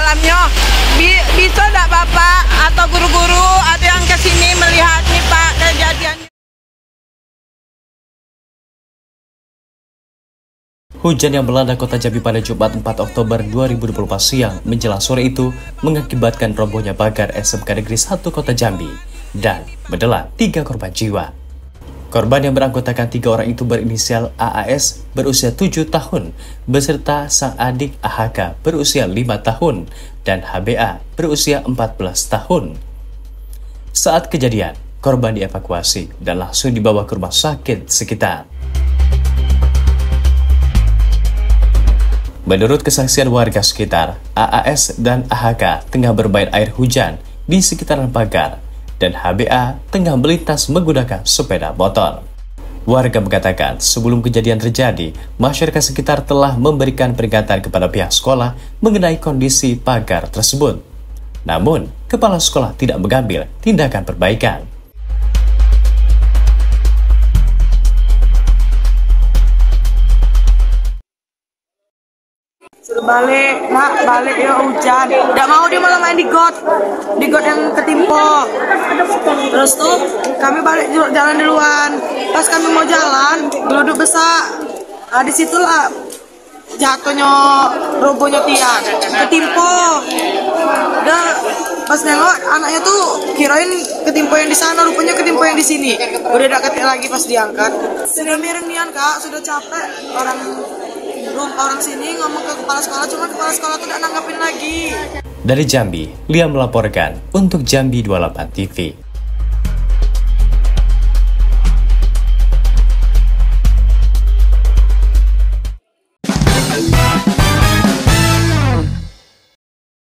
dalamnya. Bisa enggak Bapak atau guru-guru ada yang ke sini melihat nih Pak kejadian? Hujan yang melanda kota Jambi pada Jumat 4 Oktober 2024 siang menjelang sore itu mengakibatkan robohnya pagar SMK Negeri 1 Kota Jambi dan menelan 3 korban jiwa. Korban yang beranggotakan 3 orang itu berinisial AAS berusia 7 tahun beserta sang adik AHK berusia 5 tahun dan HBA berusia 14 tahun. Saat kejadian, korban dievakuasi dan langsung dibawa ke rumah sakit sekitar. Menurut kesaksian warga sekitar, AAS dan AHK tengah bermain air hujan di sekitaran pagar dan HBA tengah melintas menggunakan sepeda motor. Warga mengatakan sebelum kejadian terjadi, masyarakat sekitar telah memberikan peringatan kepada pihak sekolah mengenai kondisi pagar tersebut. Namun, kepala sekolah tidak mengambil tindakan perbaikan. Suruh balik, nak balik ya hujan. Tidak mau dia malah main di got yang ketimpa. Terus tuh kami balik jalan duluan. Pas kami mau jalan, geluduk besar. Nah disitulah jatuhnya robohnya tiang, ketimpa. Udah pas nengok anaknya tuh kirain ketimpa yang di sana, rupanya ketimpa yang di sini. Udah tidak ketik lagi pas diangkat. Sudah miring nian kak, sudah capek orang sini ngomong ke kepala sekolah, cuma kepala sekolah tidak nanggapin lagi. Dari Jambi, Lia melaporkan untuk Jambi 28 TV.